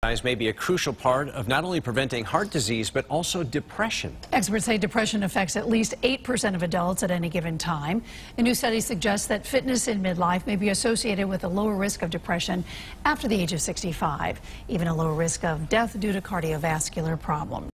exercise may be a crucial part of not only preventing heart disease, but also depression. Experts say depression affects at least 8% of adults at any given time. A new study suggests that fitness in midlife may be associated with a lower risk of depression after the age of 65, even a lower risk of death due to cardiovascular problems.